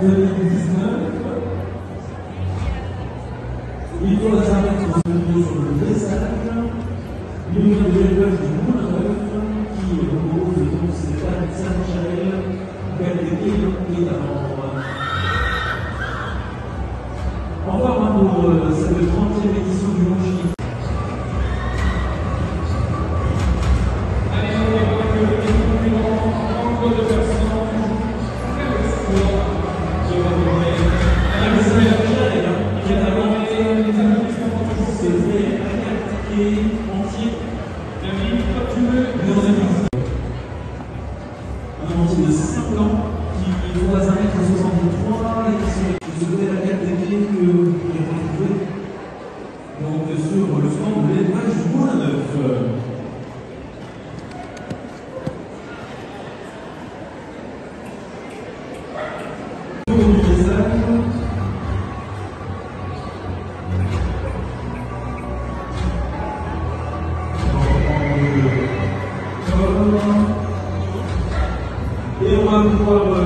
2019. Il faut savoir qu'on se met sur le message. L'union de l'élevage du Mont-Neuf, qui repose donc ces terres de Saint-Michel, Galtéquille et d'Avant. Au revoir pour cette 30e édition du Longis. De Saint-Plan qui doit 1,63 m et qui se connaît la carte des pieds que vous pouvez retrouver donc sur le stand de l'élevage du Mont-Neuf. Et on va pouvoir